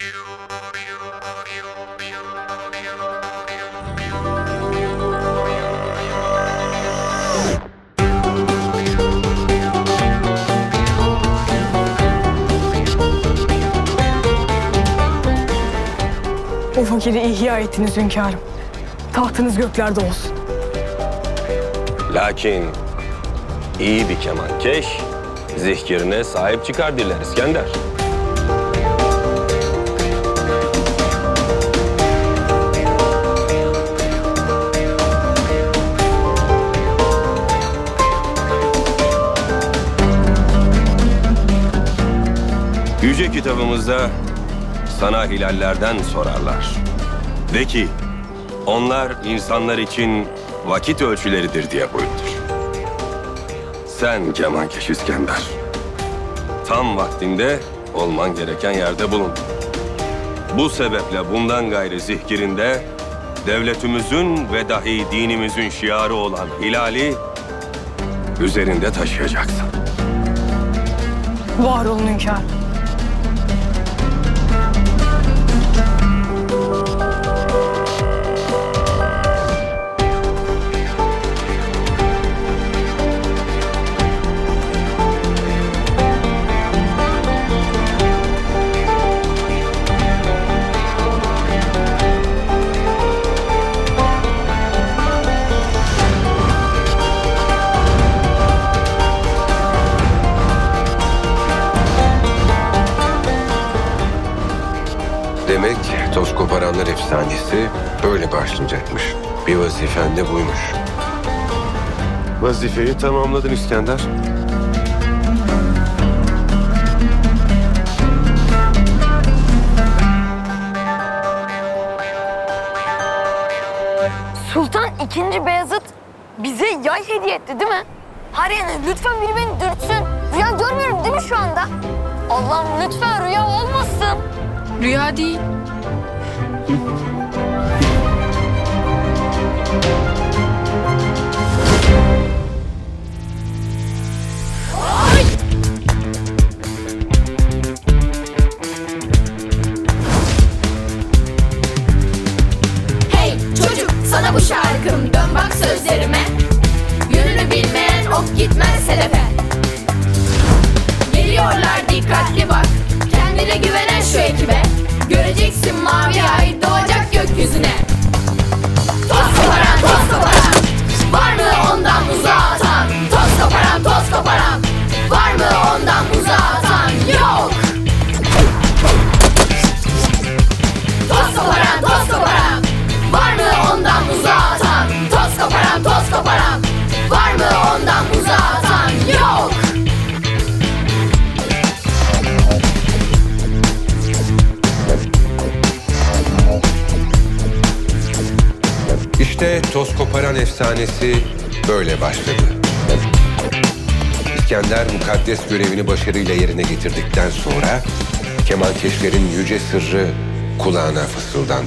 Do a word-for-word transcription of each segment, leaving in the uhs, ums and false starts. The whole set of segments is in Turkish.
O fakiri ihya ettiniz hünkârım. Tahtınız göklerde olsun. Lakin iyi bir kemankeş zihkirine sahip çıkar diller İskender. Yüce kitabımızda sana hilallerden sorarlar. De ki, onlar insanlar için vakit ölçüleridir diye buyurdur. Sen kemankeş İskender, tam vaktinde olman gereken yerde bulun. Bu sebeple bundan gayrı zihkirinde devletimizin ve dahi dinimizin şiarı olan hilali üzerinde taşıyacaksın. Var olun hünkârım. Demek toz koparanlar efsanesi böyle başlayacakmış. Bir vazifen de buymuş. Vazifeyi tamamladın İskender. Sultan ikinci. Beyazıt bize yay hediye etti değil mi? Haryan'ı lütfen biri beni dürtsün. Rüya görmüyorum değil mi şu anda? Allah'ım lütfen rüya olmasın. Rüya değil. Hey çocuk, sana bu şarkım, dön bak sözlerime. Yönünü bilmeyen ok gitmez hedefe. Geliyorlar dikkatli bak, kendine güvenen şu ekibe. Göreceksin mavi ay doğacak gökyüzüne. Toz koparan, toz koparan, var mı ondan uzağa atan? Toz koparan, toz koparan, var mı ondan uzağa atan? Yok! Toz koparan, toz koparan, var mı ondan uzağa atan? Toz koparan, toz koparan, var mı ondan uzağa atan? Yok! İşte toz koparan efsanesi böyle başladı. İskender mukaddes görevini başarıyla yerine getirdikten sonra kemankeşlerin yüce sırrı kulağına fısıldandı.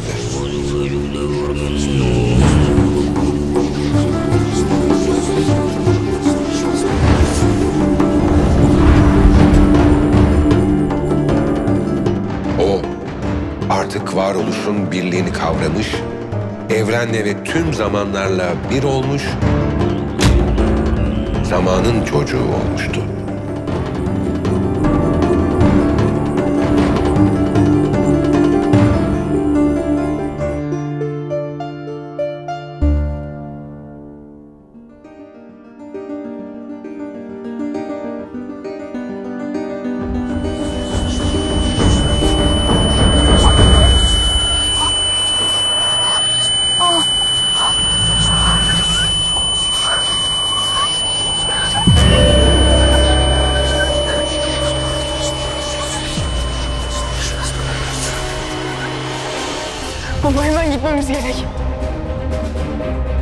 O artık varoluşun birliğini kavramış, evrenle ve tüm zamanlarla bir olmuş, zamanın çocuğu olmuştu. Baba hemen gitmemiz gerek.